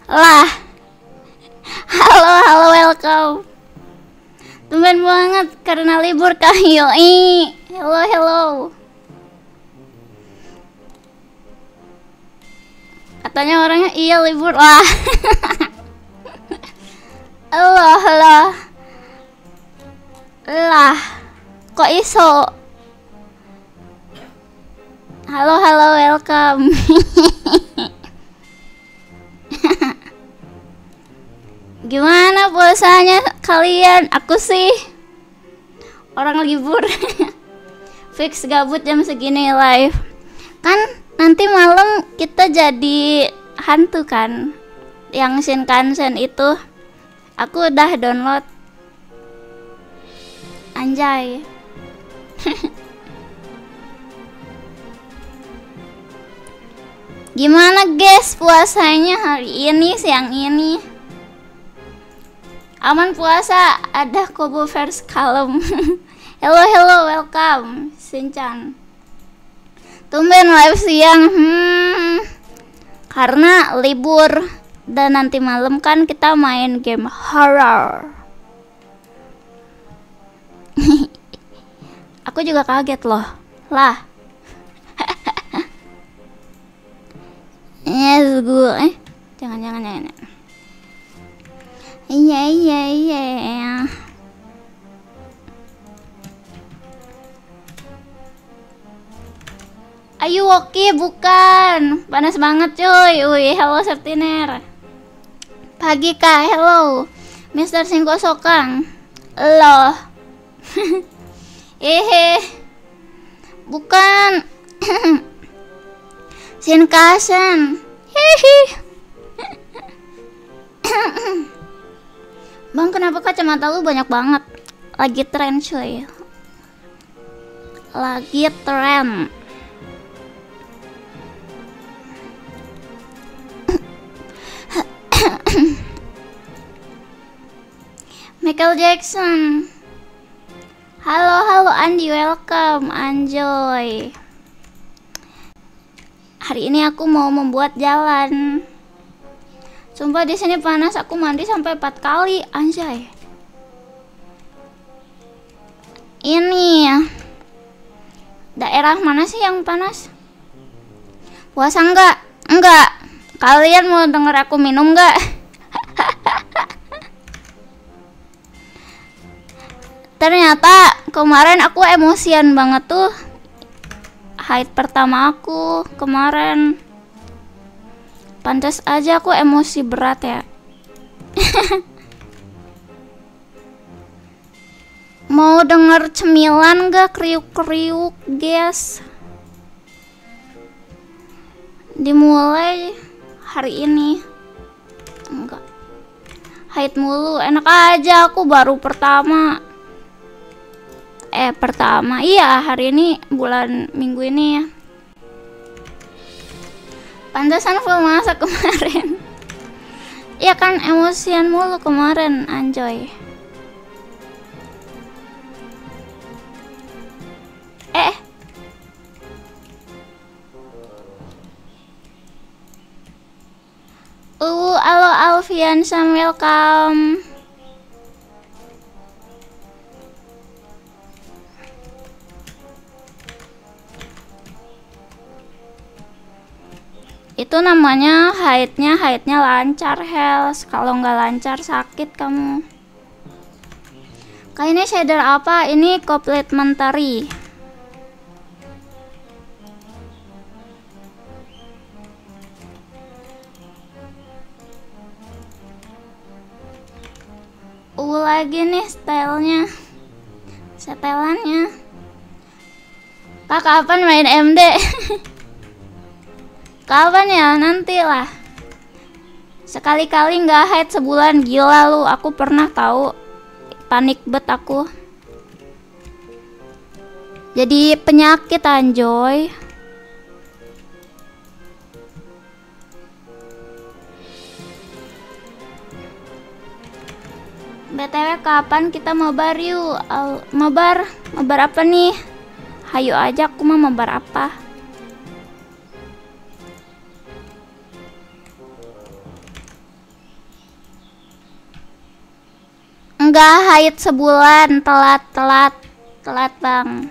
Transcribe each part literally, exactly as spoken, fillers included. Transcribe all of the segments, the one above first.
Lah, halo, halo, welcome. Tumben banget karena libur kah? Yoi. Hello, hello. Katanya orangnya iya libur lah. Halo, halo. Lah, kok iso? Halo, halo, welcome. Gimana puasanya kalian? Aku sih orang libur. Fix gabut jam segini live. Kan nanti malam kita jadi hantu kan? Yang Shinkansen itu. Aku udah download. Anjay. Gimana guys puasanya hari ini, siang ini? Aman puasa, ada Kobo verse kalem. Hello, hello, welcome, Shinchan. Tumben live siang, hmm, karena libur dan nanti malam kan kita main game horror. Aku juga kaget loh, lah. Yes, gue, eh, jangan, jangan, jangan. Iya, iya, iya. Ayo oke, bukan. Panas banget cuy. Wih, hello Septiner. Pagi kak, hello. Mister Singko Sokang. Loh. Hehe. Bukan. Shinkansen. Hehe. Bang, kenapa kacamata lu banyak banget? Lagi tren cuy. Lagi tren. Michael Jackson. Halo, halo Andi, welcome Anjoy. Hari ini aku mau membuat jalan. Sumpah di sini panas, aku mandi sampai empat kali, anjay. Ini daerah mana sih yang panas? Puasa enggak? Enggak. Kalian mau denger aku minum enggak? Ternyata kemarin aku emosian banget tuh. Haid pertama aku kemarin. Pantas aja aku emosi berat ya. Mau denger cemilan gak? Kriuk-kriuk guys. Dimulai hari ini. Enggak. Haid mulu. Enak aja, aku baru pertama. Eh pertama. Iya hari ini bulan minggu ini ya. Pantesan full masak kemarin. Ya kan emosian mulu kemarin, anjoy. Eh. Uh, halo Alfian, Sam, welcome. Itu namanya haidnya, haidnya lancar health. Kalau nggak lancar sakit kamu. Kayak ini shader apa? Ini complementary. Uh lagi nih stylenya, setelannya. Kak kapan main M D? Kapan ya? Nanti lah. Sekali-kali nggak haid sebulan, gila lu. Aku pernah tahu, panik bet aku. Jadi penyakit anjoy. B T W kapan kita mabar yuk? Al mabar, mabar apa nih? Hayu aja, aku mau mabar apa? Enggak, haid sebulan. Telat, telat, telat bang.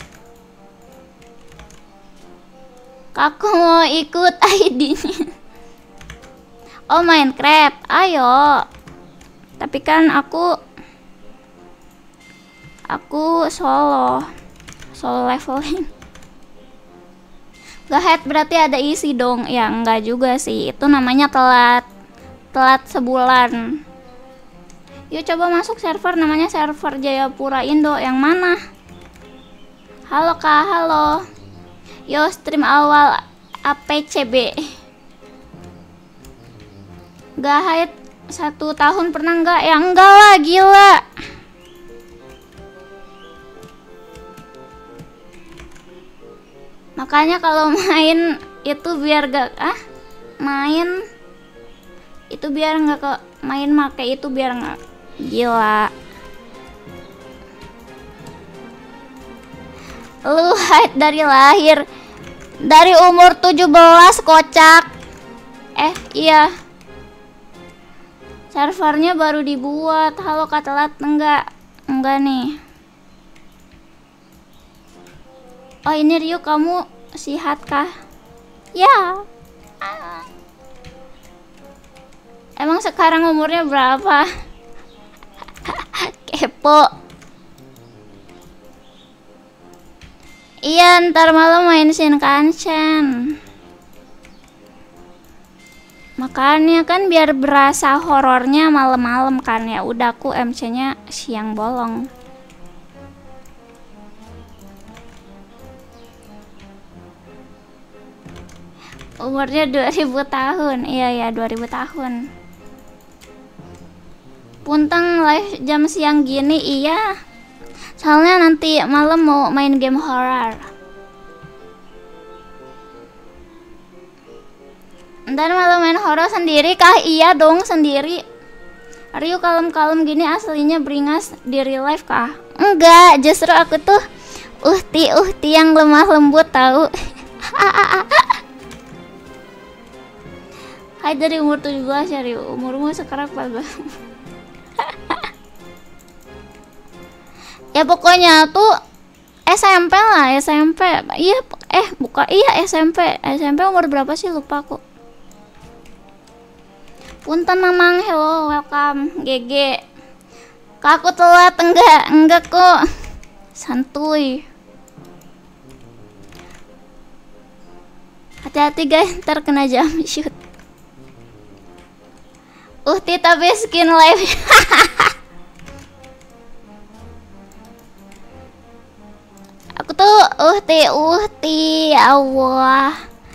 Aku mau ikut I D-nya. Oh, Minecraft, ayo. Tapi kan aku Aku solo Solo leveling. Gak head berarti ada isi dong. Ya enggak juga sih. Itu namanya telat. Telat sebulan. Yuk coba masuk server. Namanya server Jayapura Indo. Yang mana? Halo kak, halo. Yo stream awal A P C B. Gak haid satu tahun pernah nggak? Ya enggak lah, gila. Makanya kalau main itu biar gak ah main itu biar nggak ke main make itu biar nggak gila. Lu haid dari lahir, dari umur tujuh belas kocak. Eh iya, servernya baru dibuat. Halo kak, telat enggak? Enggak nih. Oh ini Rio, kamu sehat kah? Ya. Emang sekarang umurnya berapa? Kepo. Iya, ntar malam main Shinkansen. Makanya kan biar berasa horornya malam-malam kan. Ya udah, aku M C-nya siang bolong. Umurnya dua ribu tahun. Iya ya, dua ribu tahun. Puntang live jam siang gini. Iya, soalnya nanti malam mau main game horror. Ntar malam main horror sendiri kah? Iya dong, sendiri. Rio kalem-kalem gini aslinya beringas di real life kah? Enggak, justru aku tuh uhti-uhti yang lemah lembut tahu. Hai dari umur tujuh belas ya Rio. Umurmu sekarang empat belas. Ya pokoknya tuh S M P lah, S M P. Iya, eh buka iya S M P. S M P umur berapa sih, lupa aku. Punten Mamang, hello, welcome. G G. Kak aku telat enggak? Enggak kok. Santuy. Hati-hati guys, ntar kena jam shoot. Uhti tapi skin live. Aku tuh uhti uhti Allah.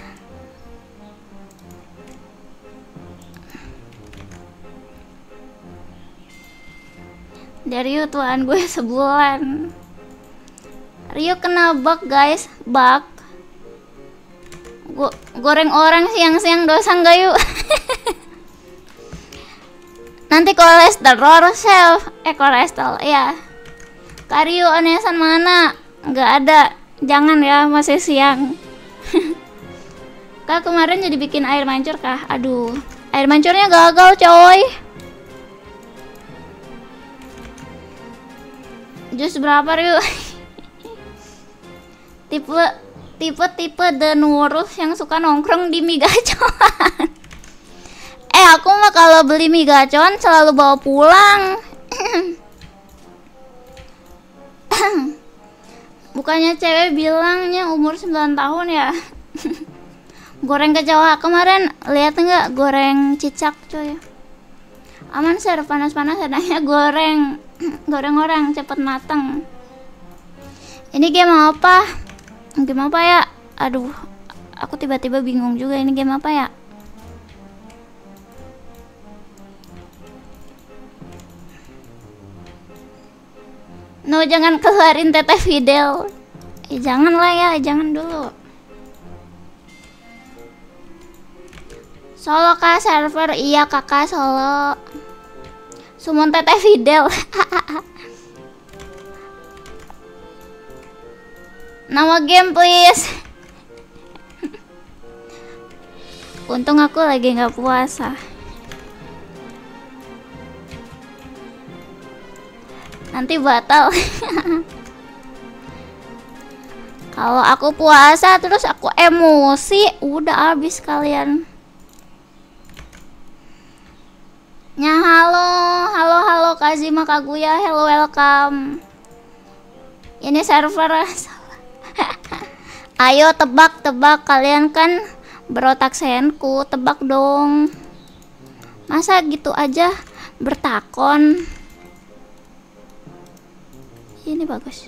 Dari tuan gue sebulan. Rio kena bug guys, bug. Go goreng orang siang-siang dosa nggak yuk? Nanti kolesterol self, eh kolesterol ya. Kario onesan mana? Nggak ada, jangan ya, masih siang. Kak kemarin jadi bikin air mancur kah? Aduh, air mancurnya gagal coy. Jus berapa Rio? tipe tipe tipe The Nurus yang suka nongkrong di mie gacoan. Eh aku mah kalau beli mie gacon selalu bawa pulang. Bukannya cewek bilangnya umur sembilan tahun ya. Goreng kecoa kemarin lihat nggak, goreng cicak coy. Aman sir, panas-panas adanya goreng. Goreng orang cepet mateng. Ini game apa? Game apa ya? Aduh, aku tiba-tiba bingung juga ini game apa ya. No, jangan keluarin Teteh Fidel. Eh, jangan lah ya, jangan dulu. Solo kah server? Iya kakak solo. Summon Teteh Fidel. Nama game please. Untung aku lagi nggak puasa. nanti batal. Kalau aku puasa terus aku emosi, udah habis kalian. Nya halo, halo halo Kazima Kaguya, hello welcome. Ini server. Ayo tebak-tebak, kalian kan berotak senku, tebak dong. Masa gitu aja bertakon. Ini bagus.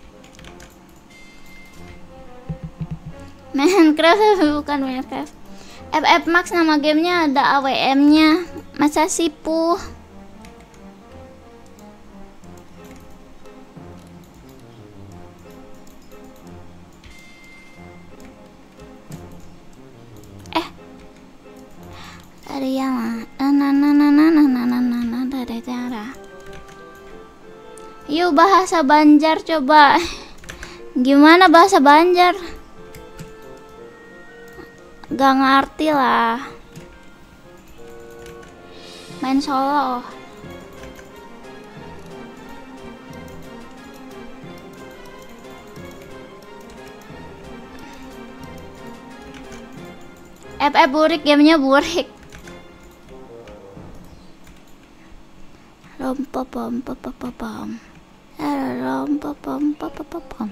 Minecraft bukan Minecraft. F F Max nama gamenya ada A W M-nya. Masa sipu? Eh, dari yang mana? Nah, nah, nah, nah, nah, nah, nah, nah, dari cara. Yuk bahasa Banjar coba. Gimana bahasa Banjar? Gak ngerti lah. Main solo. F F burik, gamenya burik. Lompa pom pom pom pom. Lompa pom pom pom pom.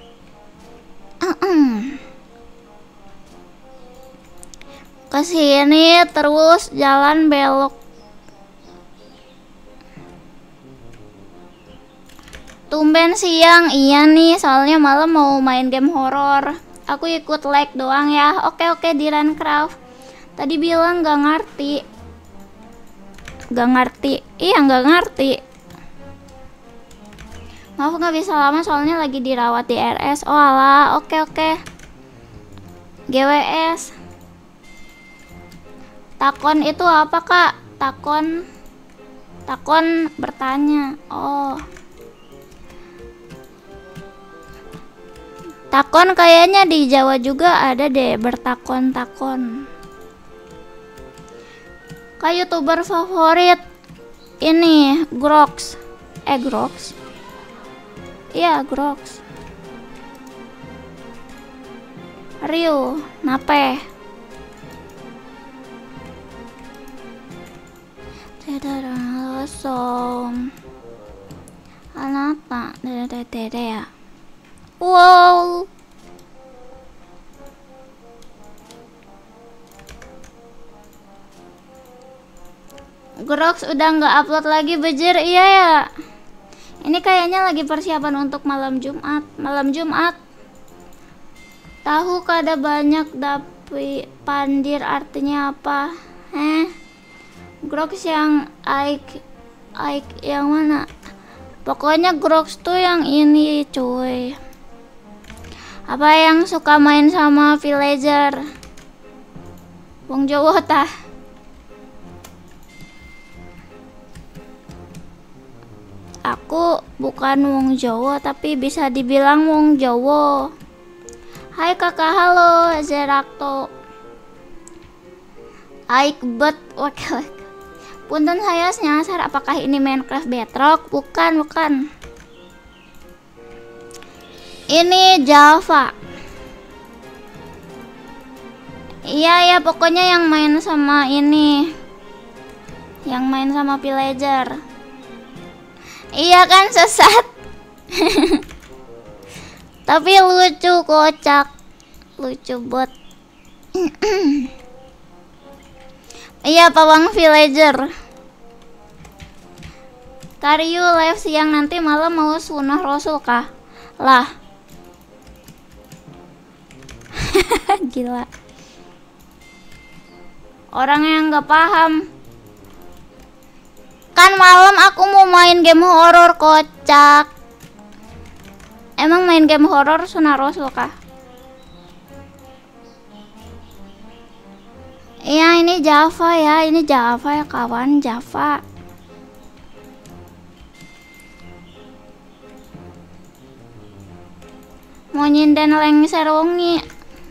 Kesini terus jalan belok. Tumben siang, iya nih soalnya malam mau main game horor. Aku ikut like doang ya. Oke oke di Runecraft. Tadi bilang gak ngerti. Gak ngerti. Iya gak ngerti. Maaf gak bisa lama soalnya lagi dirawat di R S. Oh alah, oke oke. G W S. Takon itu apa kak? Takon. Takon bertanya. Oh. Takon kayaknya di Jawa juga ada deh, bertakon-takon. Kak YouTuber favorit ini Grox. Eh Grox. Iya Grox. Ryu, nape? Tidak langsung. Kenapa? Tidak ya. Wow. Grox udah nggak upload lagi bejir, iya ya. Ini kayaknya lagi persiapan untuk malam Jumat. Malam Jumat. Tahu kada banyak tapi pandir artinya apa? Eh? Grox yang Ike Ike yang mana? Pokoknya Grox tuh yang ini cuy. Apa yang suka main sama villager? Wong Jawa tah. Aku bukan wong Jawa tapi bisa dibilang wong Jawa. Hai kakak, halo Zerakto. Ike bet wakil. Punten saya nyasar, apakah ini Minecraft Bedrock? Bukan, bukan. Ini Java. Iya ya, pokoknya yang main sama ini. Yang main sama villager. Iya kan sesat. Tapi lucu, kocak. Lucu bot. Iya, pawang villager. Karyu live siang nanti malam mau sunah rasul kah? Lah. Gila. Orang yang gak paham. Kan malam aku mau main game horor, kocak. Emang main game horor sunah rasul kah? Iya ini Java ya, ini Java ya kawan, Java. Mau nyinden lengser wongi.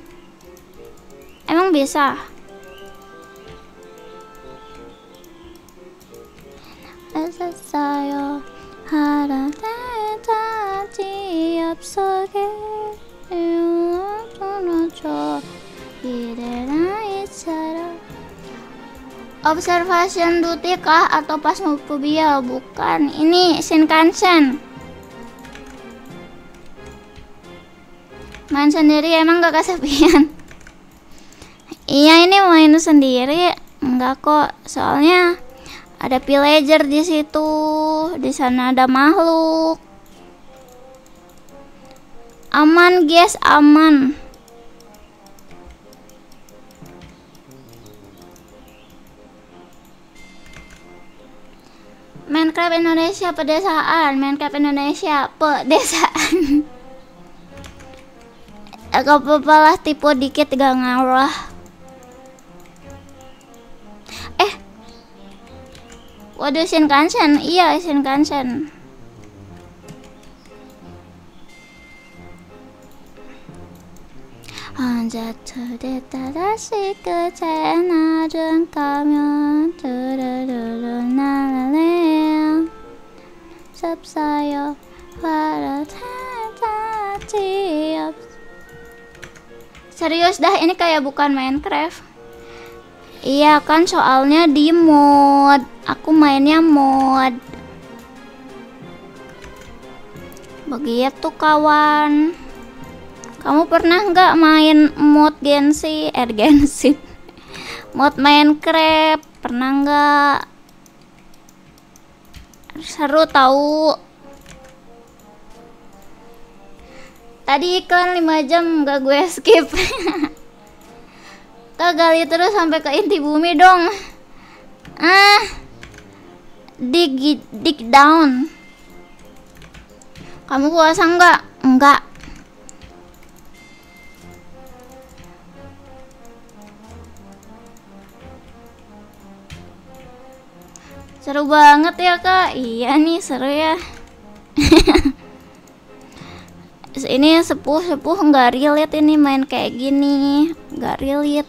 Emang bisa? Saya harap Observation duty kah atau Phasmophobia? Bukan, ini Shinkansen. Main sendiri emang gak kesepian? Iya, ini main sendiri enggak kok, soalnya ada villager di situ, di sana ada makhluk. Aman guys, aman. Minecraft Indonesia pedesaan, Minecraft Indonesia pedesaan. Gak apa-apa lah, tipe dikit gak ngaruh. Eh, waduh, Shinkansen, iya Shinkansen. 한자투대 다시 끝에 낮은 가면 두루루루 날아내요 섭사요 화라타지 없. Serius dah, ini kayak bukan Minecraft. Iya kan, soalnya di mod. Aku mainnya mod. Begitu kawan. Kamu pernah nggak main mod Genshin? Eh Genshin. Mod Minecraft pernah nggak? Seru tahu. Tadi iklan lima jam nggak gue skip. Kak, gali terus sampai ke inti bumi dong. Ah, dig dig down. Kamu puasa nggak? Enggak. Seru banget ya kak. Iya nih, seru ya. Ini sepuh-sepuh nggak relate ini main kayak gini, nggak relate.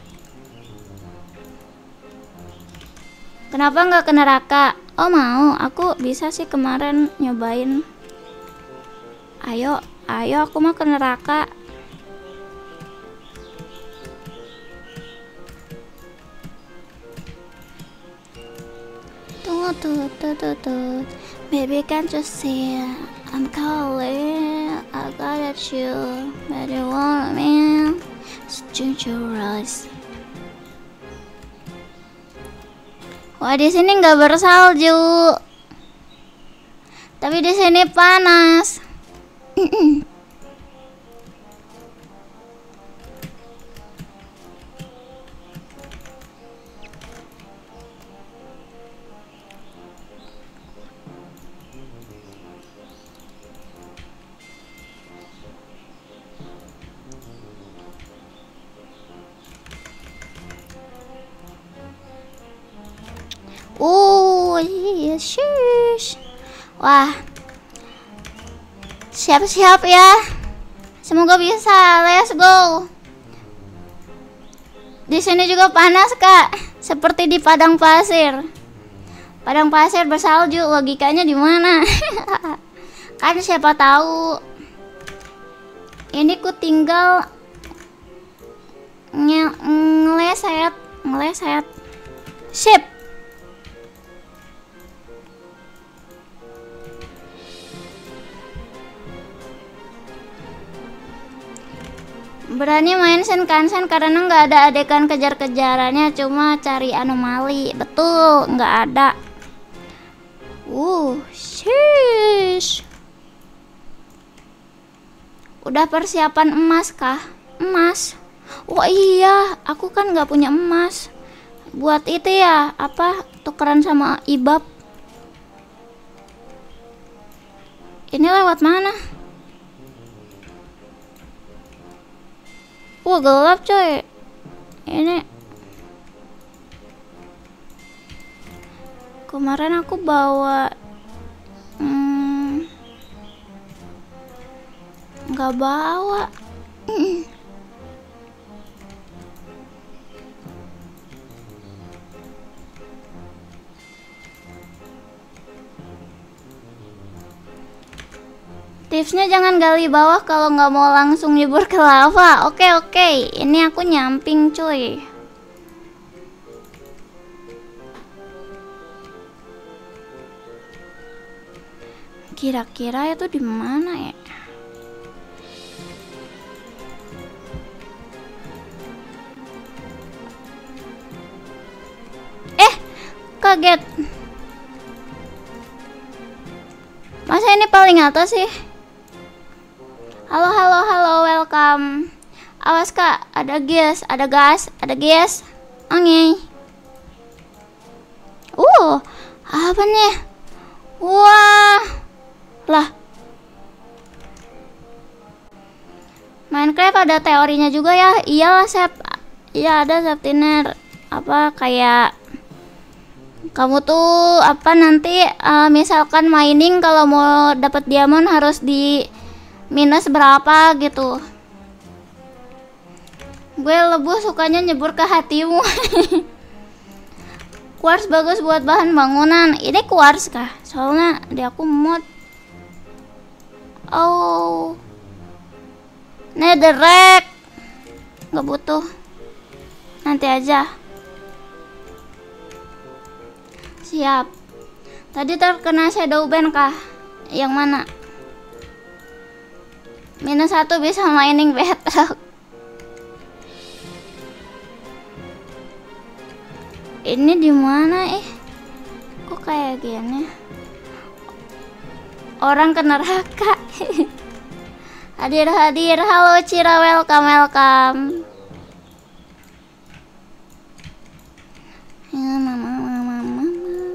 Kenapa nggak ke neraka? Oh mau, aku bisa sih kemarin nyobain. Ayo, ayo aku mau ke neraka. Tunggu tuh, tuh, tuh, tuh. Baby can't you see I'm calling, I got at you, but you want me. Change your eyes. Wah, di sini nggak bersalju, tapi di sini panas. Oh iya, shush. Wah, siap-siap ya. Semoga bisa. Let's go. Di sini juga panas kak, seperti di padang pasir. Padang pasir bersalju, logikanya di mana? Kan siapa tahu. Ini ku tinggal nge ngeleset, ngeleset. Sip. Berani main Shinkansen karena nggak ada adegan kejar-kejarannya, cuma cari anomali. Betul, nggak ada. Uh, shish. Udah persiapan emas kah? Emas? Wah iya, aku kan nggak punya emas. Buat itu ya, apa tukeran sama ibab. Ini lewat mana? Wah gelap coy. Ini kemarin aku bawa hmm, nggak bawa. Tipsnya jangan gali bawah kalau nggak mau langsung nyebur ke lava. Oke oke, ini aku nyamping cuy. Kira-kira itu di mana ya? Eh, kaget. Masa ini paling atas sih? Halo, halo, halo, welcome. Awas kak, ada gas, ada gas, ada gas. Oke. Uh, apa nih? Wah, lah. Minecraft ada teorinya juga ya. Iyalah, Sep. Iya ada safety net. Apa kayak kamu tuh apa nanti uh, misalkan mining kalau mau dapat diamond harus di minus berapa gitu. Gue lebih sukanya nyebur ke hatimu. Quartz bagus buat bahan bangunan. Ini quartz kah? Soalnya di aku mod. Oh, netherrack nggak butuh. Nanti aja. Siap. Tadi terkena shadow ban kah? Yang mana? Minus satu bisa mining bedrock. Ini di mana eh? Kok kayak gini? Orang ke neraka. Hadir hadir. Halo Cira, welcome welcome. Ya mama mama mama.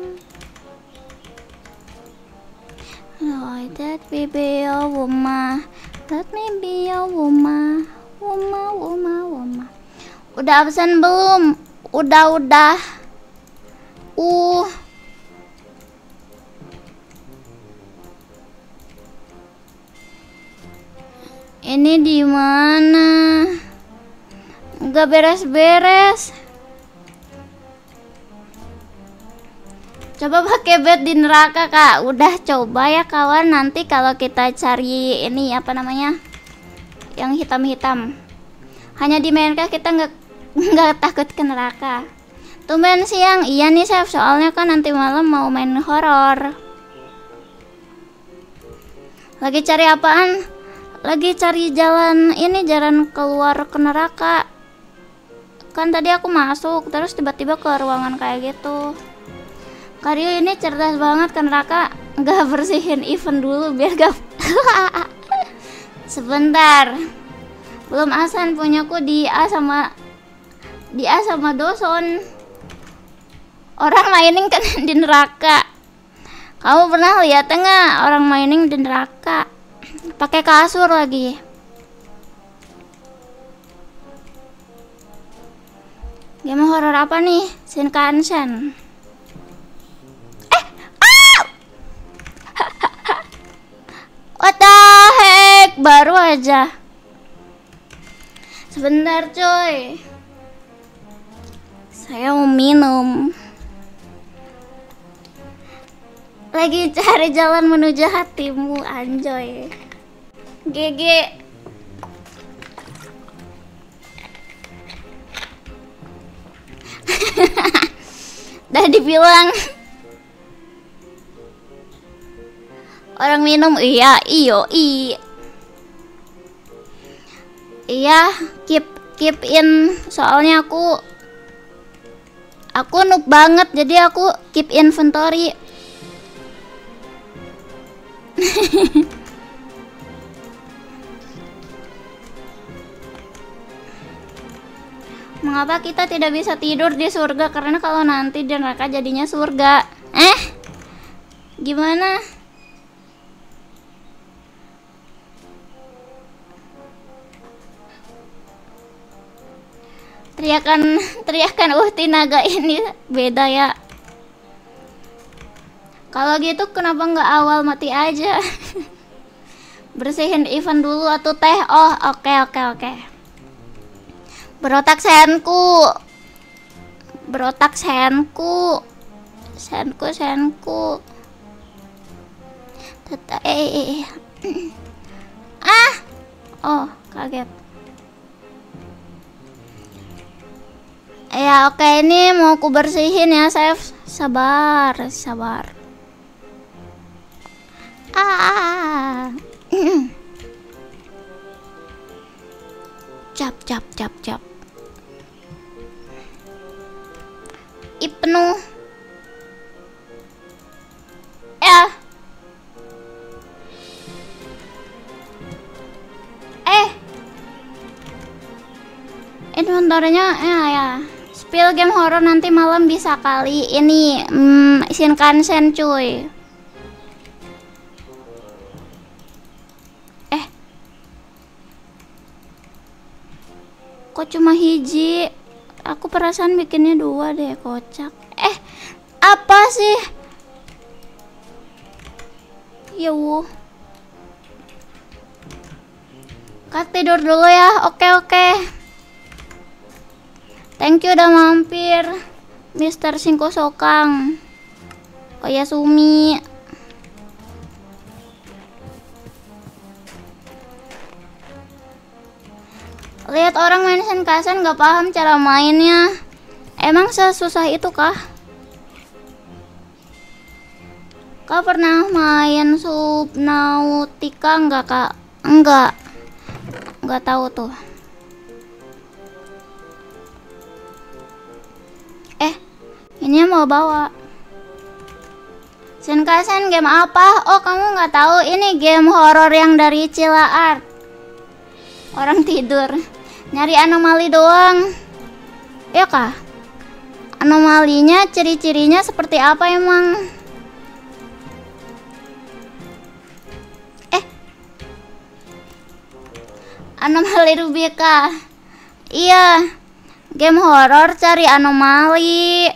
Like that baby oh woman. Let me be your woman, woman, woman, woman. Udah absen belum? Udah, udah. Uh. Ini di mana? Enggak beres-beres. Coba pakai bed di neraka kak. Udah coba ya kawan. Nanti kalau kita cari ini apa namanya, yang hitam-hitam, hanya di Minecraft kita nggak nggak takut ke neraka. Tumben siang. Iya nih Chef, soalnya kan nanti malam mau main horor. Lagi cari apaan? Lagi cari jalan ini, jalan keluar ke neraka. Kan tadi aku masuk terus tiba-tiba ke ruangan kayak gitu. Karyo ini cerdas banget ke neraka, nggak bersihin event dulu biar gak. Sebentar, belum asan punyaku di A sama di A sama Doson. Orang mining kan di neraka. Kamu pernah lihat nggak orang mining di neraka? Pakai kasur lagi. Game horor apa nih? Shinkansen. What the heck? Baru aja. Sebentar coy. Saya mau minum. Lagi cari jalan menuju hatimu, anjoy. G G. Udah dibilang orang minum. Iya, iyo i. Iya, keep keep in. Soalnya aku aku noob banget, jadi aku keep inventory. Mengapa kita tidak bisa tidur di surga? Karena kalau nanti di neraka jadinya surga. Eh? Gimana? Teriakan teriakan uhti naga ini beda ya. Kalau gitu kenapa nggak awal mati aja? Bersihin event dulu atau teh. Oh oke oke oke. Berotak senku. Berotak senku. Senku senku. Teta eh, eh. Ah. Oh kaget. Ya oke, ini mau ku bersihin ya, Chef. Sabar, sabar. Ah. cap cap cap. Ibnu. Ya. Eh. Inventornya ya ya. Spill game horror nanti malam bisa kali. Ini hmm, Shinkansen cuy. Eh. Kok cuma hiji? Aku perasaan bikinnya dua deh, kocak. Eh, apa sih? Ya wuh. Kak tidur dulu ya. Oke oke. Thank you udah mampir, Mister Singko Sokang. Oyasumi. Lihat orang main Shinkansen gak paham cara mainnya. Emang sesusah itu kah? Kau pernah main Subnautica enggak kak? Enggak. Enggak tahu tuh. Eh, ini mau bawa. Shinkansen game apa? Oh, kamu nggak tahu? Ini game horor yang dari Cila Art. Orang tidur. Nyari anomali doang. Ya kah? Anomalinya, ciri-cirinya seperti apa emang? Eh. Anomali Rubika. Iya. Game horor cari anomali.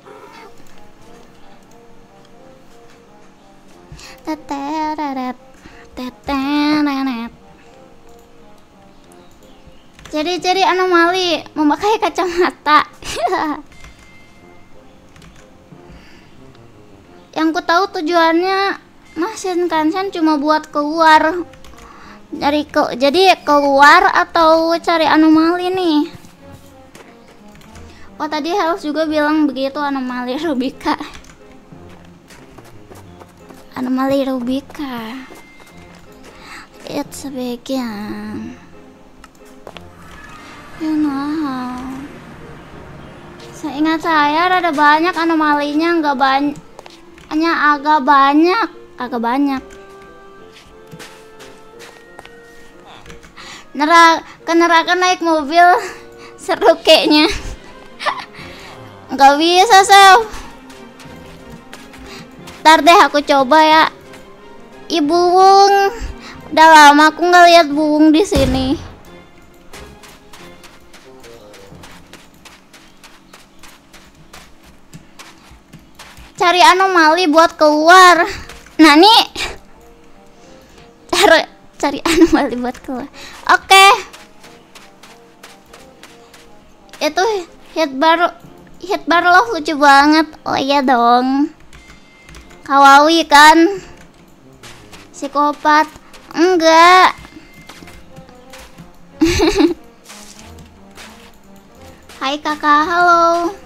Teteret. Teteret. Ciri-ciri anomali memakai kacamata. Yang ku tahu tujuannya Mas Shinkansen cuma buat keluar dari ke jadi keluar atau cari anomali nih. Oh tadi Health juga bilang begitu, anomali Rubika. Anomali Rubika. It's a begin. You know how. Seingat saya rada banyak anomalinya, nggak banyak, hanya agak banyak, agak banyak. Nerak, ke neraka naik mobil seru kayaknya. Nggak bisa Sel. Ntar deh aku coba ya. Ibu Wung, udah lama aku nggak lihat Bu Wung di sini. Cari anomali buat keluar. Nah nih, cari cari anomali buat keluar. Oke. Okay. Itu hit baru, hit baru loh lucu banget. Oh iya dong. Kawawi kan? Psikopat? Enggak. Hai kakak, halo.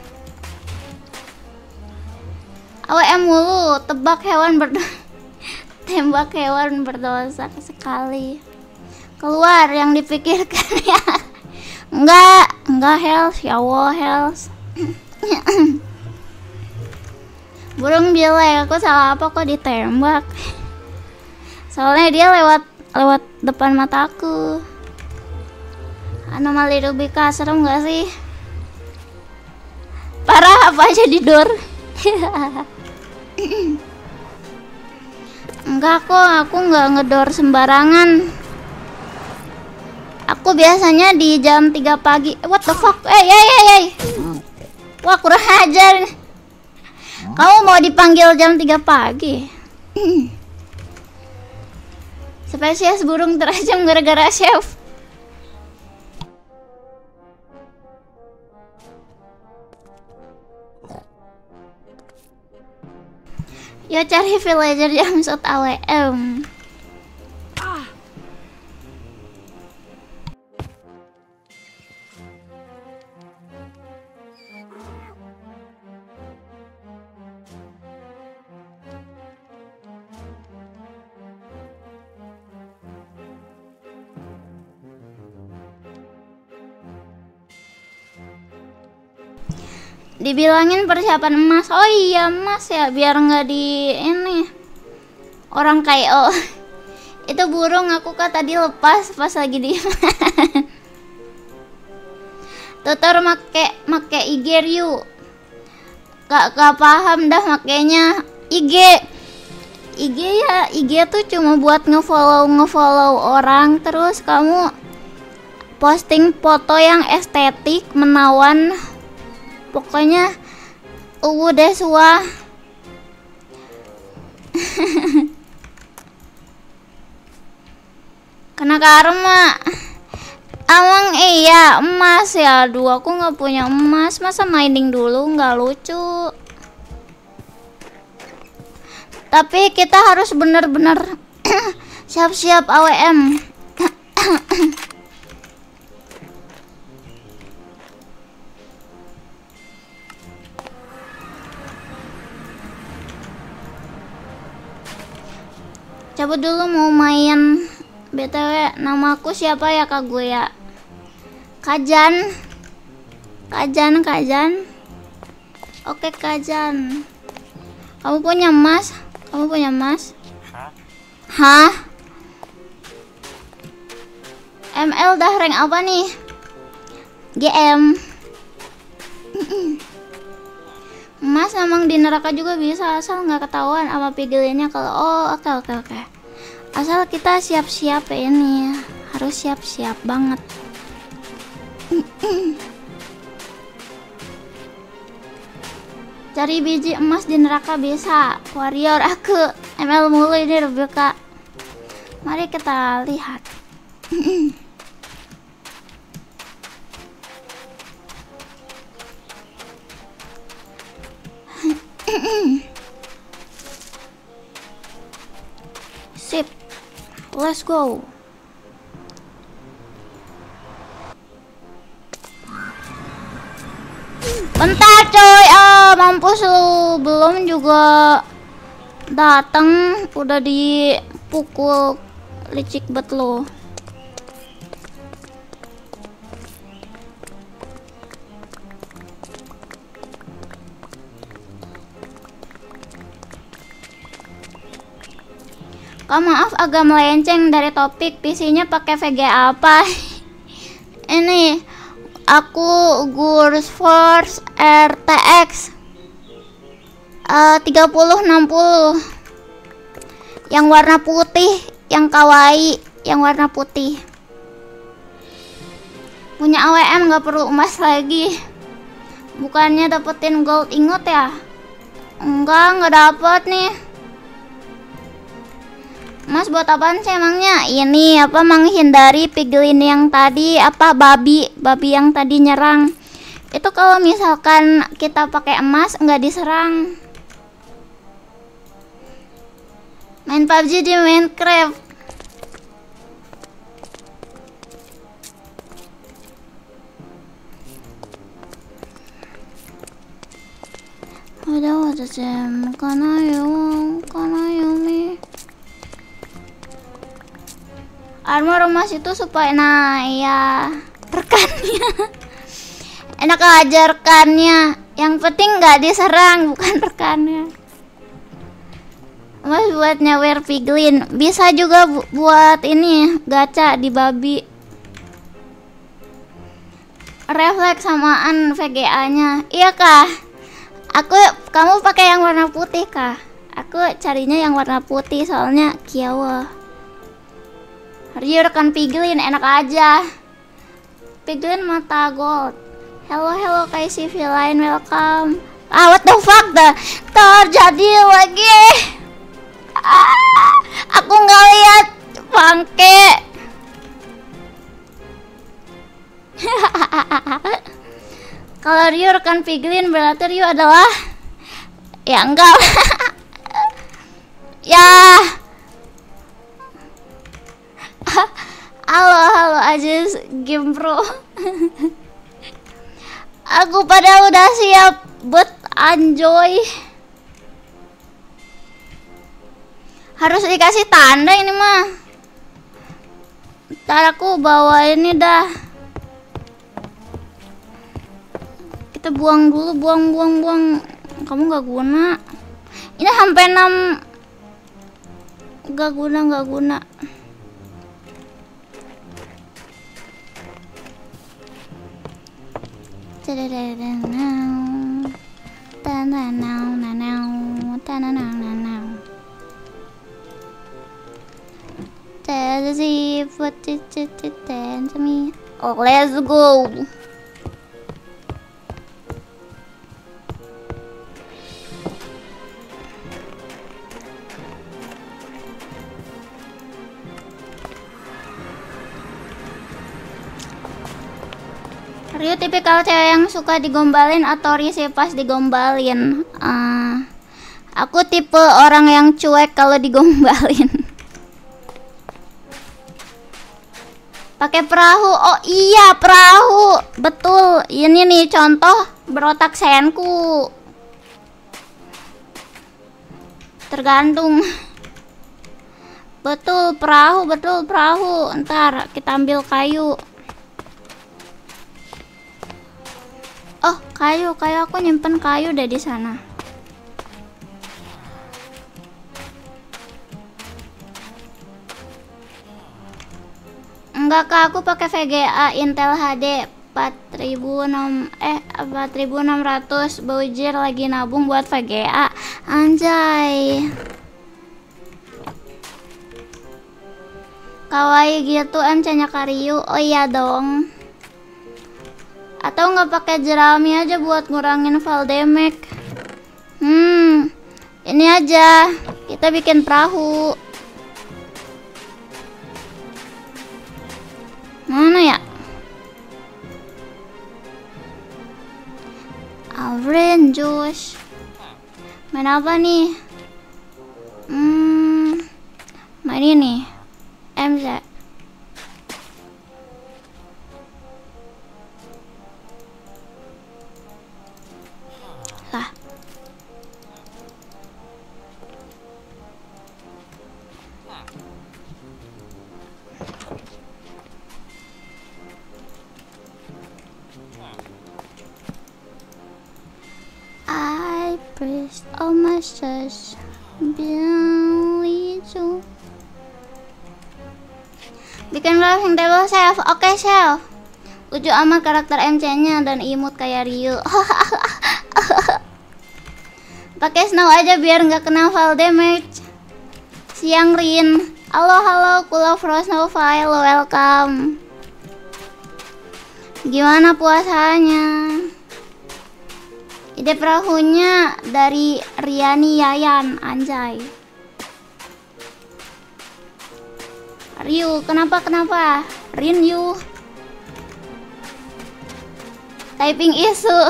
A W M mulu, tebak hewan berdosa. Tembak hewan berdosa sekali. Keluar yang dipikirkan ya. Enggak, enggak Health, ya Allah Health. Burung bilek, aku salah apa kok ditembak? Soalnya dia lewat lewat depan mataku. Anomali Rubika serem gak sih? Parah apa aja di door? Enggak kok, aku nggak ngedor sembarangan. Aku biasanya di jam tiga pagi. What the fuck? Eh, eh, eh, eh. Wah, kurang ajar. Kamu mau dipanggil jam tiga pagi? Spesies burung terajam gara-gara chef. Yo cari villager Jamsut A W M. Dibilangin persiapan emas. Oh iya emas ya, biar nggak di ini orang K O. Itu burung aku kak tadi lepas pas lagi di tutor make make I G Ryu. Gak, gak paham dah makanya I G. I G ya, I G tuh cuma buat ngefollow ngefollow orang, terus kamu posting foto yang estetik, menawan. Pokoknya uwu deh suah. Kena karma. Emang iya emas ya, aduh aku nggak punya emas, masa mining dulu nggak lucu. Tapi kita harus bener-bener siap-siap A W M. Cabut dulu mau main. B T W namaku siapa ya kak gue ya? Kajan. Kajan Kajan. Oke Kajan. Kamu punya emas? Kamu punya emas? Hah? M L dah rank apa nih? G M. Emas memang di neraka juga bisa, asal nggak ketahuan sama pigelinnya. Kalau oh oke okay, oke okay, oke okay. Asal kita siap-siap ya ini, harus siap-siap banget. Cari biji emas di neraka bisa. Warrior aku M L mulu ini Rebecca. Mari kita lihat. Sip. Let's go. Bentar coy, ah mampus lu, belum juga datang udah dipukul licik bet lo. Kak maaf agak melenceng dari topik, P C-nya pakai V G A apa? Ini aku Gurs Force R T X uh, tiga puluh enam puluh yang warna putih, yang kawaii, yang warna putih. Punya A W M nggak perlu emas lagi. Bukannya dapetin gold ingot ya? Enggak, nggak dapet nih. Mas buat apaan sih emangnya? Ini apa, menghindari piglin yang tadi, apa babi, babi yang tadi nyerang. Itu kalau misalkan kita pakai emas nggak diserang. Main P U B G di Minecraft. Ada ada jam kana yo, kana yo mi. Armor emas itu supaya nah ya rekannya enak aja rekannya, yang penting nggak diserang, bukan rekannya. Emas buat nyawer piglin, bisa juga bu buat ini gacha di babi. Refleks samaan V G A nya, iya kah? Aku kamu pakai yang warna putih kah? Aku carinya yang warna putih soalnya kiawa. Rio rekan piglin enak aja. Piglin mata gold. Hello hello K C V line, welcome. Ah what the fuck dah terjadi lagi. Ah, aku nggak lihat bangke. Kalau Rio rekan piglin berarti Rio adalah ya enggak. Ya. Halo halo aja game pro. Aku pada udah siap buat enjoy. Harus dikasih tanda ini mah. Ntar aku bawa ini dah. Kita Kita buang dulu, buang, buang, buang. Kamu nggak guna. Ini sampai enam. Nggak guna, nggak guna. Oh, let's go. Ryu tipikal cewek yang suka digombalin atau risih pas digombalin? Uh, aku tipe orang yang cuek kalau digombalin. Pakai perahu. Oh iya, perahu. Betul. Ini nih contoh berotak senku. Tergantung. Betul, perahu, betul, perahu. Ntar kita ambil kayu. Oh, kayu, kayu aku nyimpen kayu deh di sana. Enggak kak, aku pakai V G A Intel H D empat ribu enam eh empat ribu enam ratus. Bowjer lagi nabung buat V G A. Anjay. Kawaii gitu M C-nya Karyu. Oh iya dong. Atau nggak pakai jerami aja buat ngurangin fall damage. Hmm, ini aja kita bikin perahu. Mana ya? Orange juice. Main apa nih? Hmm, main ini. M Z. Lah. I praise all my stars, Billy Joe. Bikin crafting table chef. Oke okay, chef. Lucu amat karakter M C-nya dan imut kayak Ryu. Pakai snow aja biar nggak kena fall damage. Siang Rin. Halo halo, Kula Frost Nova, hello, welcome. Gimana puasanya? Ide perahunya dari Riani Yayan, anjay. Ryu, kenapa kenapa? Rin you. Typing isu.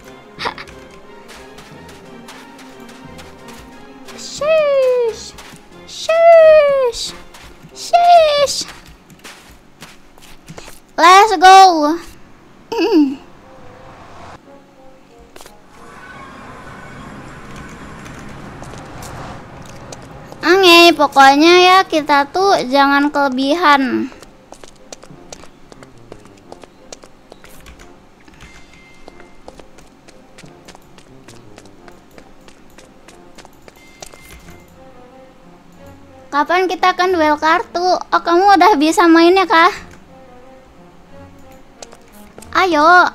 Sheesh. Sheesh. Sheesh. Let's go. Oke, pokoknya ya kita tuh jangan kelebihan. Kapan kita akan duel kartu? Oh, kamu udah bisa mainnya kah? Ayo.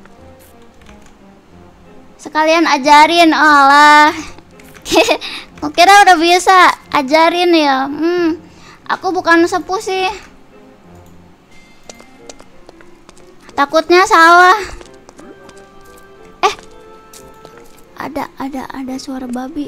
Sekalian ajarin. Oh, alah. Kukira udah bisa. Ajarin ya. Hmm, aku bukan sepuh sih. Takutnya salah. Eh, ada ada ada suara babi.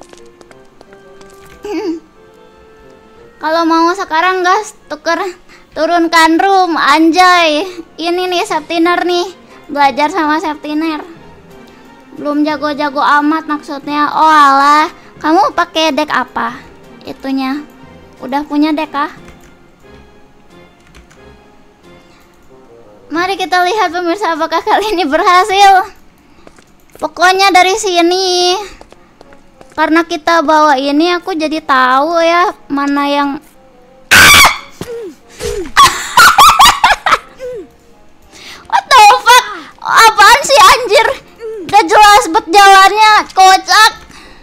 Kalau mau sekarang guys, tuker turunkan room, anjay. Ini nih Septiner nih, belajar sama Septiner. Belum jago-jago amat maksudnya. Oh alah, kamu pakai deck apa? Itunya, udah punya deck kah? Mari kita lihat pemirsa apakah kali ini berhasil. Pokoknya dari sini. Karena kita bawa ini, aku jadi tahu ya mana yang What the fuck? Apaan sih anjir? Nggak jelas bet jalannya, kocak.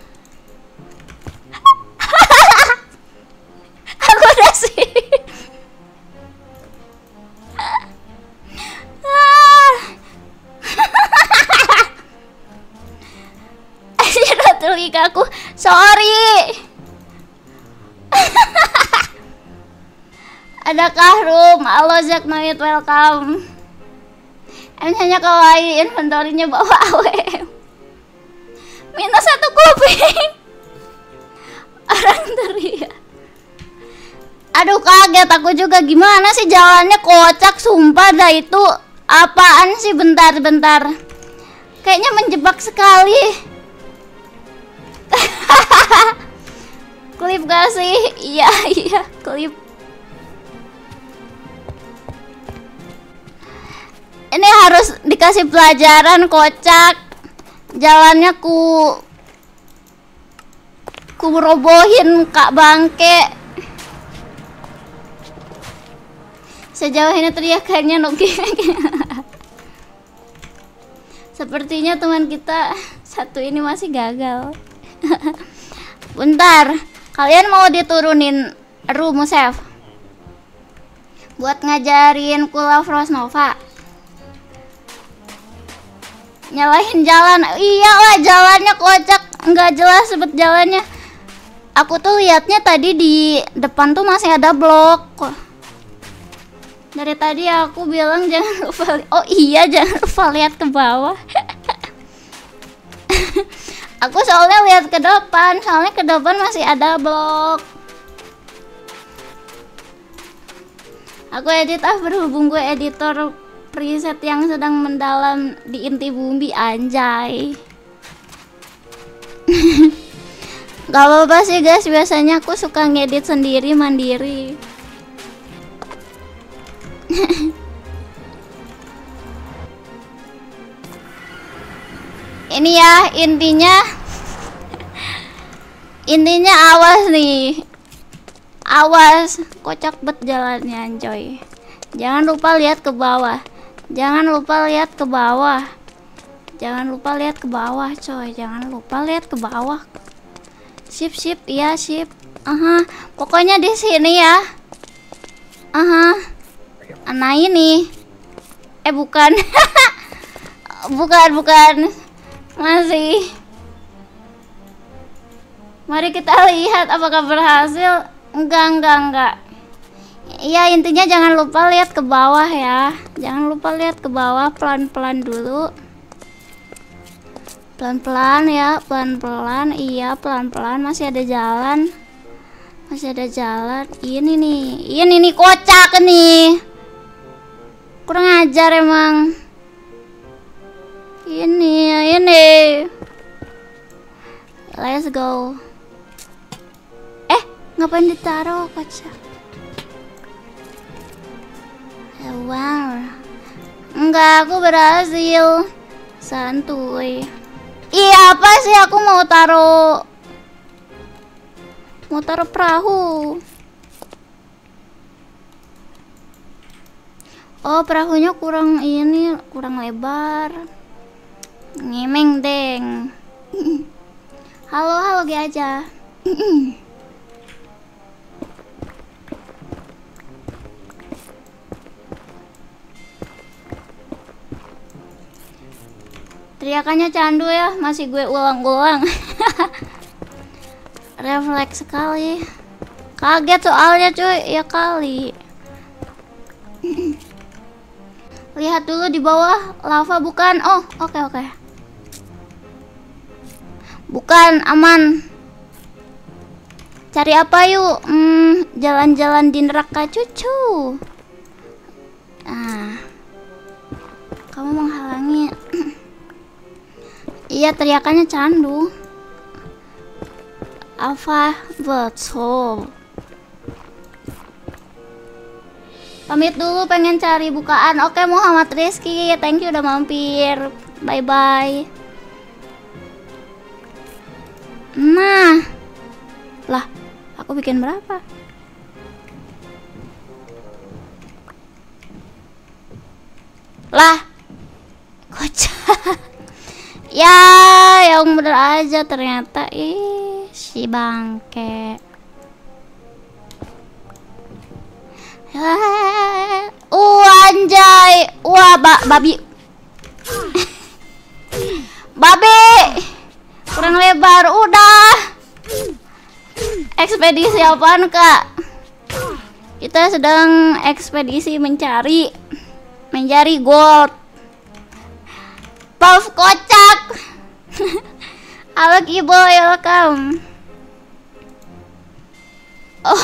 Aku udah sih. Asyik telinga aku, sorry. Adakah room? Halo Zack Noit, welcome. Em hanya kawaii, inventory-nya bawa A W M. Minus satu kuping. Orang teriak. Aduh kaget aku juga, gimana sih jalannya kocak, sumpah dah itu. Apaan sih, bentar-bentar. Kayaknya menjebak sekali. Klip gak sih? Iya, iya, klip. Ini harus dikasih pelajaran, kocak. Jalannya ku ku robohin Kak Bangke. Sejauh ini teriakannya Nogi. Sepertinya teman kita satu ini masih gagal. Bentar, kalian mau diturunin room save buat ngajarin Kula Frost Nova. Nyalahin jalan, iyalah jalannya kocak, nggak jelas sebet jalannya. Aku tuh liatnya tadi di depan tuh masih ada blok. Dari tadi aku bilang jangan lupa, oh iya jangan lupa lihat ke bawah. Aku soalnya lihat ke depan, soalnya ke depan masih ada blok. Aku edit ah, berhubung gue editor preset yang sedang mendalam di inti bumi, anjay. Gak apa-apa sih guys, biasanya aku suka ngedit sendiri mandiri. Ini ya intinya. Intinya awas nih. Awas, kocak bet jalannya, coy. Jangan lupa lihat ke bawah. Jangan lupa lihat ke bawah. Jangan lupa lihat ke bawah, coy. Jangan lupa lihat ke bawah. Sip, sip, iya sip. Aha, pokoknya di sini ya. Aha. Nah ini. Eh bukan. Bukan, bukan. Masih. Mari kita lihat apakah berhasil. Enggak, enggak, enggak. Iya, intinya jangan lupa lihat ke bawah ya. Jangan lupa lihat ke bawah, pelan-pelan dulu. Pelan-pelan ya, pelan-pelan. Iya, pelan-pelan, masih ada jalan. Masih ada jalan. Ini nih. Ini nih kocak nih. Kurang ajar emang. Ini, ini. Let's go. Eh, ngapain ditaruh kocak? Wow. Enggak, aku berhasil. Santuy. Iya, apa sih, aku mau taruh Mau taruh perahu. Oh, perahunya kurang ini, kurang lebar. Ngemeng deng. Halo, halo Gi aja. Teriakannya candu ya, masih gue ulang-ulang. Refleks sekali. Kaget soalnya cuy, ya kali. Lihat dulu di bawah, lava bukan? Oh, oke okay, oke. Okay. Bukan, aman. Cari apa yuk? Hmm, jalan-jalan di neraka cucu. Nah, kamu menghalangi. Iya, teriakannya candu. Apa betul? Pamit dulu, pengen cari bukaan. Oke, Muhammad Rizky, thank you udah mampir. Bye bye. Nah, lah, aku bikin berapa? Lah, kocak. Ya, yang bener aja ternyata. Ih, si bangke. Uh, anjay. Wah, ba babi. Babi. Kurang lebar udah. Ekspedisi apaan, Kak? Kita sedang ekspedisi mencari mencari gold. Puff kocak. Halo Kiboy, welcome. Oh.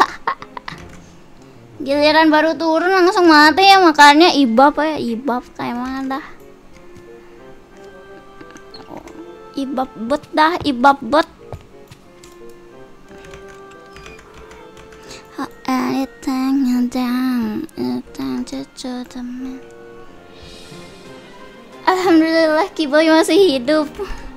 Giliran baru turun langsung mati ya, makanya ibab ya, ibab kayak mana dah. Ibab bet dah, ibab bet. Anything you down, anything to teman. Alhamdulillah Kiboy masih hidup.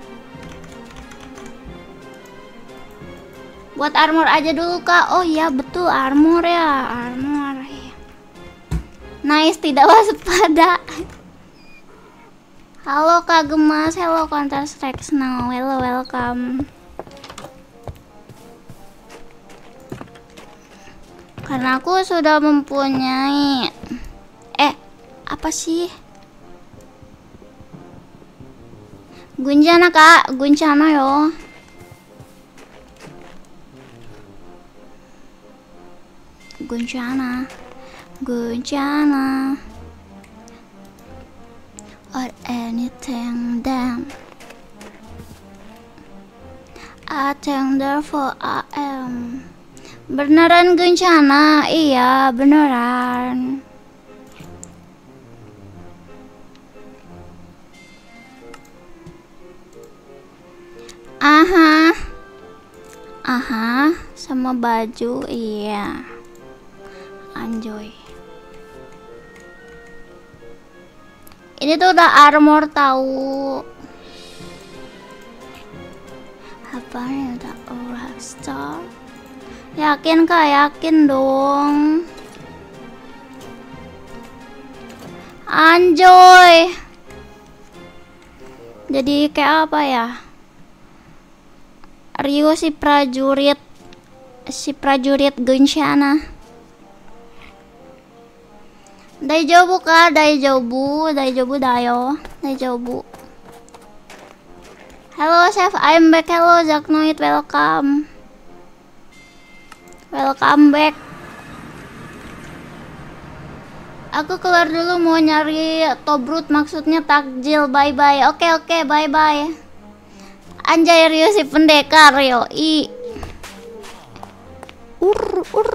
Buat armor aja dulu, Kak. Oh iya betul, armor ya, armor. Nice, tidak waspada. Halo Kak Gemas, hello Counter Strike Snow, hello, welcome. Karena aku sudah mempunyai eh apa sih? Guncana, Kak, guncana yo. Guncana, guncana, or anything damn. I think therefore I am. Beneran guncana, iya beneran. Aha, aha, sama baju, iya. Anjoy. Ini tuh udah armor tahu. Apa ya, udah rockstar. Yakin Kak, yakin dong. Anjoy. Jadi kayak apa ya? Rio si prajurit, si prajurit Guncana. Daijobu Kak, daijobu, daijobu dayo, daijobu. Hello chef, I'm back. Hello Zaknoid, welcome. Welcome back. Aku keluar dulu mau nyari Tobrut, maksudnya takjil. Bye bye. Oke oke, bye bye. Anjay Rio si pendekar yo. I. Ur ur.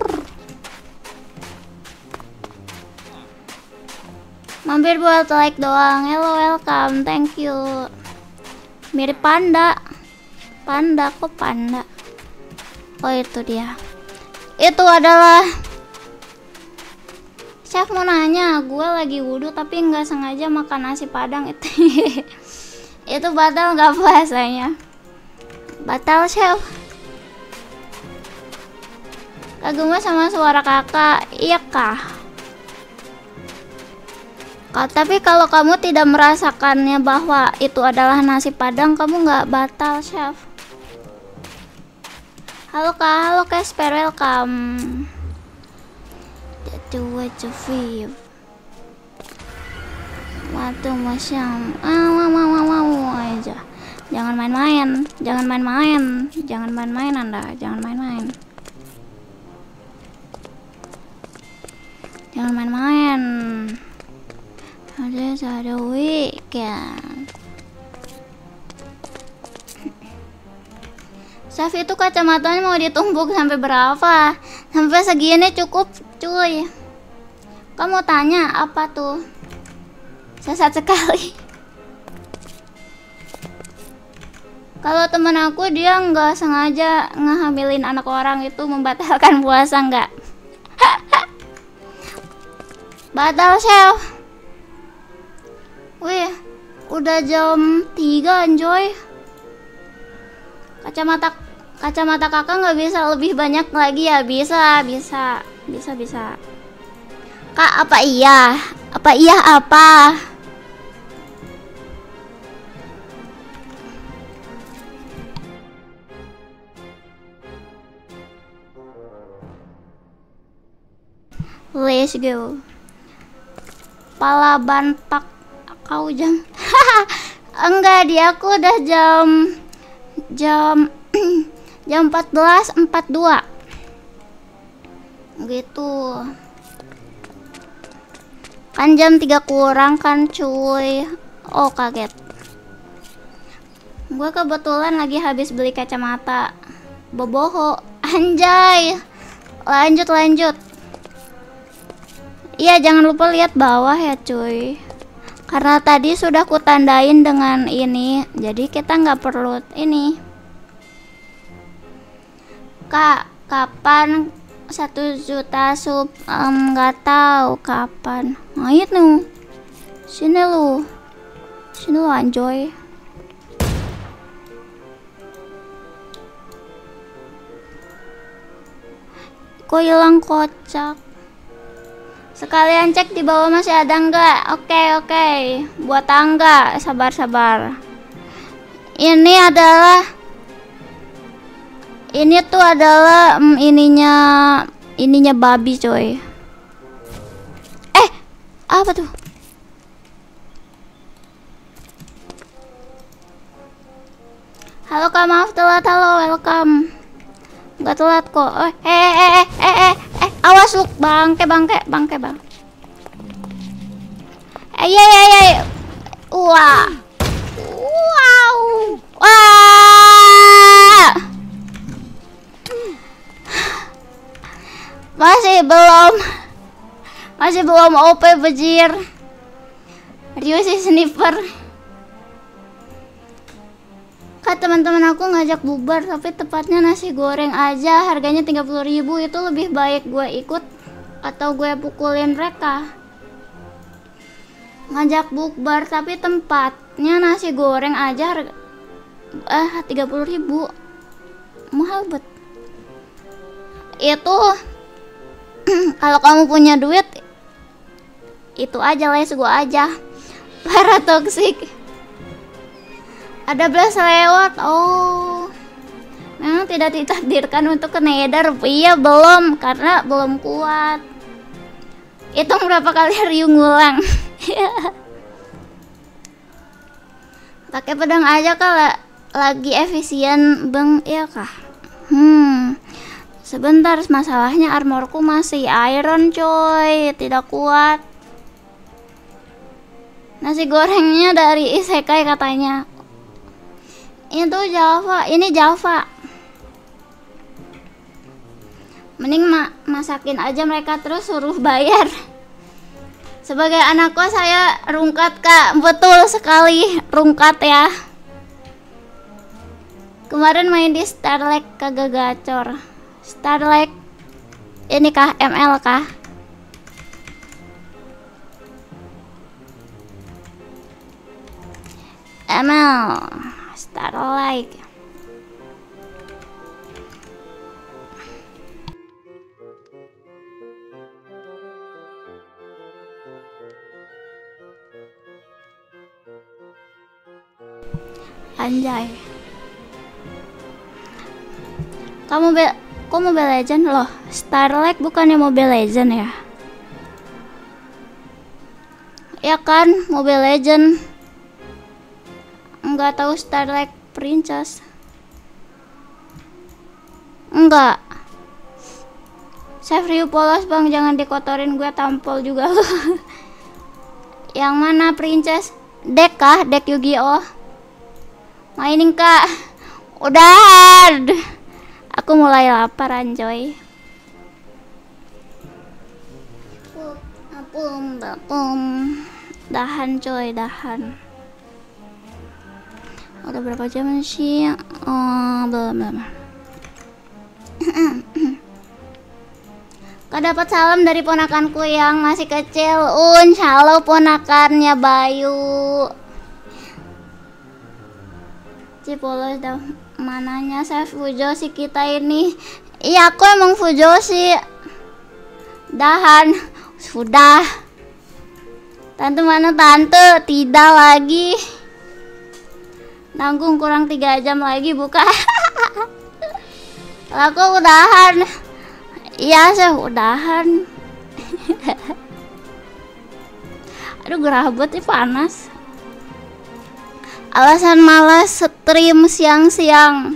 Mampir buat like doang. Hello, welcome. Thank you. Mirip panda. Panda kok panda. Oh itu dia. Itu adalah chef mau nanya, gue lagi wudhu tapi nggak sengaja makan nasi padang itu. Itu batal nggak puasanya? Batal chef. Kagum sama suara kakak, iya kah? Kak, tapi kalau kamu tidak merasakannya bahwa itu adalah nasi padang, kamu nggak batal chef. Halo Kak, halo Casper, welcome. That's what you feel. Waktu masyam, ah, mau mau mau aja. Jangan main-main, jangan main-main, jangan main-main Anda, jangan main-main. Jangan main-main. Ada ada weekend. Chef itu kacamatanya mau ditumbuk sampai berapa? Sampai segini cukup, cuy. Kamu tanya apa tuh? Sesat sekali. Kalau temen aku dia nggak sengaja ngehamilin anak orang, itu membatalkan puasa nggak? Batal chef. Wih, udah jam tiga anjoy. Kacamata kacamata kakak nggak bisa lebih banyak lagi ya? Bisa, bisa, bisa, bisa. Kak, apa iya? Apa iya apa? Let's go. Palaban pak kau jam. Enggak, dia aku udah jam jam jam empat belas empat puluh dua. Gitu. Kan jam tiga kurang kan cuy. Oh kaget. Gue kebetulan lagi habis beli kacamata. Boboho. Anjay. Lanjut lanjut. Iya, jangan lupa lihat bawah ya cuy. Karena tadi sudah kutandain dengan ini, jadi kita nggak perlu ini. Kak, kapan satu juta sub? Nggak um, tahu kapan. Ayo nu, sini lu, sini lu anjoy. Kok hilang kocak? Sekalian cek di bawah masih ada nggak? Oke oke, buat tangga, sabar-sabar. Ini adalah, ini tuh adalah mm, ininya, ininya babi coy. Eh, apa tuh? Halo kak, maaf telat. Halo, welcome. Nggak telat kok. Oh, eh eh eh eh eh eh awas lu, bangke bangke bangke bang. Eh ya ya ya. Wah. Wow. Wah. Masih belum. Masih belum O P bejir. Rio si sniper. Kak, teman-teman aku ngajak bubar, tapi tepatnya nasi goreng aja, harganya tiga puluh ribu. Itu lebih baik gue ikut atau gue pukulin mereka? Ngajak bukbar tapi tempatnya nasi goreng aja harga eh tiga puluh ribu. Mahal bet. Itu kalau kamu punya duit itu aja, les gue aja. Para toksik. Ada belas lewat. Oh, memang tidak ditakdirkan untuk ke nether. Iya belum, karena belum kuat. Hitung berapa kali Ryu ngulang. Pakai pedang aja kalau lagi efisien bang, ya kah? Hmm, sebentar, masalahnya armorku masih iron coy, tidak kuat. Nasi gorengnya dari isekai katanya. Itu Java, ini Java. Mending ma masakin aja mereka terus suruh bayar. Sebagai anak kos saya rungkat kak, betul sekali rungkat ya. Kemarin main di Starlight kagak gacor. Starlight ini kah M L kah? M L Starlight. Anjay. Kamu be kok Mobile Legend loh? Starlight bukannya Mobile Legend ya? Ya kan, Mobile Legend. Enggak tahu Starlight Princess. Enggak. Save Ryu polos bang, jangan dikotorin, gue tampol juga. Yang mana Princess? Deck kah? Deck Yu-Gi-Oh. Mainin kak. Udah. Aku mulai lapar anjoy. Apum, apum. Dahan coy, dahan. Udah berapa jam sih? Oh, belum belum. Kau dapat salam dari ponakanku yang masih kecil. Un, halo ponakannya Bayu. Cipolos dah mananya saya Fujoshi kita ini. Iya, aku emang Fujoshi. Dahan sudah. Tante mana tante? Tidak lagi. Nanggung kurang tiga jam lagi buka. Aku udahan. Iya, saya udahan. Aduh gerabut nih panas. Alasan malas stream siang-siang.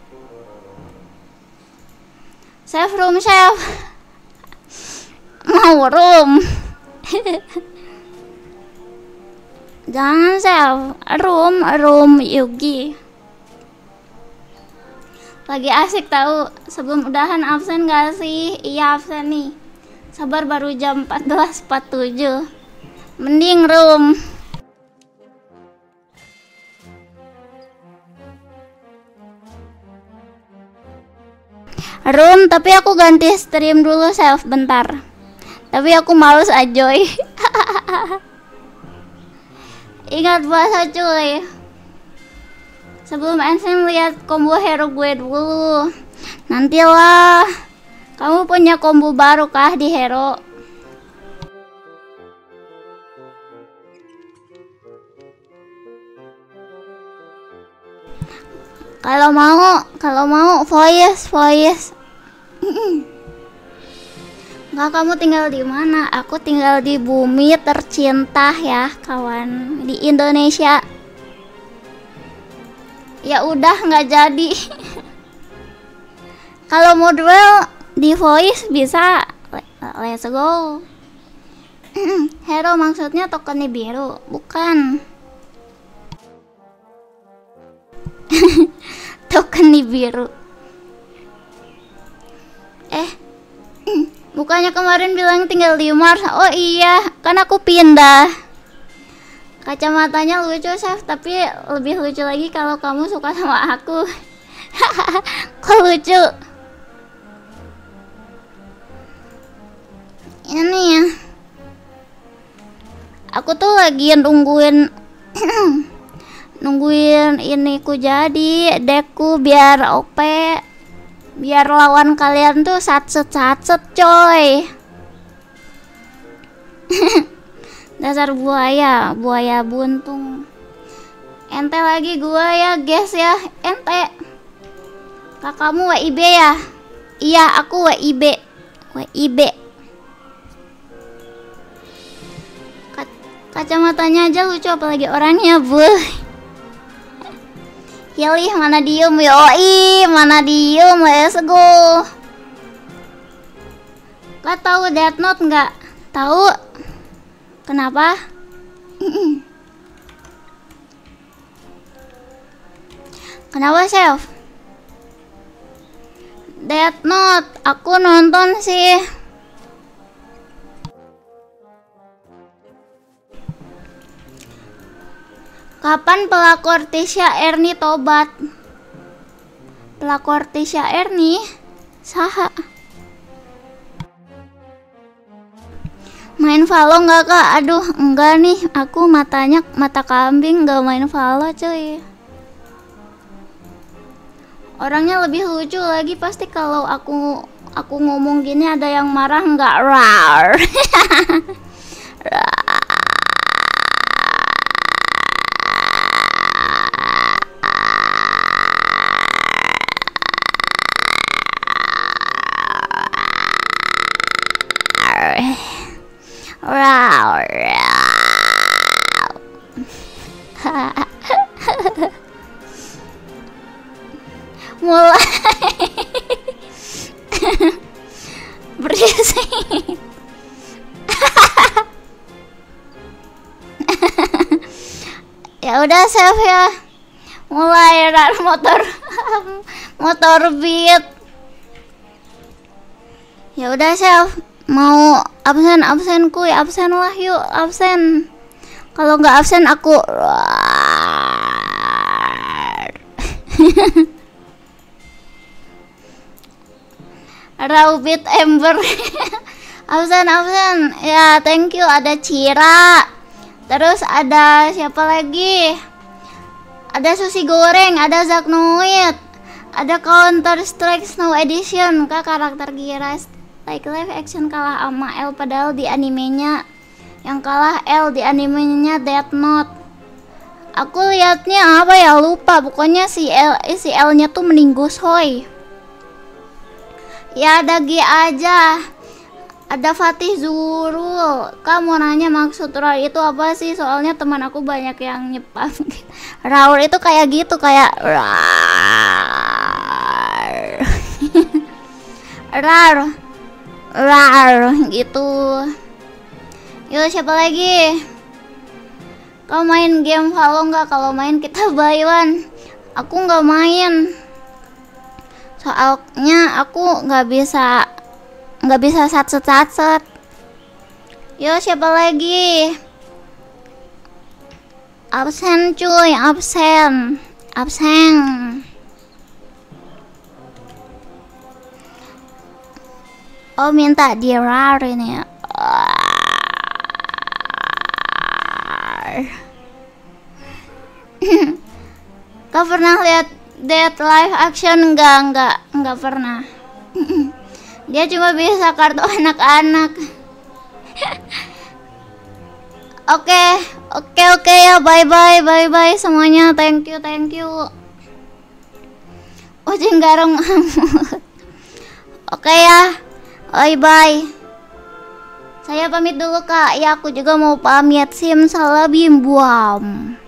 Chef room chef. Mau room. Jangan chef, room room Yugi. Lagi asik tahu. Sebelum udahan absen gak sih? Iya absen nih. Sabar baru jam empat belas empat puluh tujuh. Mending room. Room, tapi aku ganti stream dulu self bentar. Tapi aku males ajoy. Ingat bahasa cuy. Sebelum Ensen lihat combo hero gue dulu. Nantilah. Kamu punya combo baru kah di hero? Kalau mau, kalau mau voice, voice. Nggak, kamu tinggal di mana? Aku tinggal di bumi tercinta ya, kawan. Di Indonesia. Ya udah nggak jadi. Kalau mau duel di voice bisa. Let's go. Hero maksudnya tokennya biru, bukan. Token nih biru. Eh, bukannya kemarin bilang tinggal di Mars? Oh iya, kan aku pindah. Kacamatanya lucu chef, tapi lebih lucu lagi kalau kamu suka sama aku. Kok lucu? Ini ya. Aku tuh lagi nungguin nungguin ini ku jadi deckku biar O P, biar lawan kalian tuh satset satset coy. Dasar buaya, buaya buntung. Ente lagi gua ya guys ya, ente. Kakakmu W I B ya? Iya aku W I B, W I B. Kacamatanya aja lucu apalagi orangnya bu. Yalih mana diem, yoi mana diem, let's go. Kak tahu Death Note nggak? Tahu? Kenapa? Kenapa chef? Death Note, aku nonton sih. Kapan pelakor Tisha Erni tobat? Pelakor Tisha Erni? Saha? Main Valo nggak kak? Aduh enggak nih, aku matanya mata kambing, nggak main Valo cuy. Orangnya lebih lucu lagi, pasti kalau aku aku ngomong gini ada yang marah nggak? Rar. Wow, wow. Mulai berisik. Ya udah save ya. Mulai rar motor motor beat. Ya udah save. Mau absen absen kuy, absen lah yuk, absen. Kalau nggak absen aku Raubit Ember. Absen absen ya, thank you. Ada Cira, terus ada siapa lagi, ada Susi Goreng, ada Zaknoid, ada Counter Strike Snow Edition. Kak karakter Giras like live action kalah sama L, padahal di animenya yang kalah L, di animenya Death Note. Aku liatnya apa ya, lupa. Pokoknya si L, eh, si L nya tuh meninggus hoy. Ya ada G aja. Ada Fatih Zurul. Kamu nanya maksud raur itu apa sih? Soalnya teman aku banyak yang nyepam. Raur itu kayak gitu, kayak rar. Rar. Rar gitu. Yuk, siapa lagi? Kau main game Valo nggak? Kalau main kita buy one. Aku nggak main. Soalnya aku nggak bisa nggak bisa satset-satset. Yo, siapa lagi? Absen cuy, absen. Absen. Oh, minta di rar ini ya. Kau pernah lihat Dead live action? Enggak, enggak, enggak pernah. Dia cuma bisa kartu anak-anak. Oke, oke, oke ya, bye bye, bye bye semuanya, thank you, thank you. Ujung garong. Oke ya, bye bye. Saya pamit dulu kak. Ya, aku juga mau pamit. Simsalabim buam.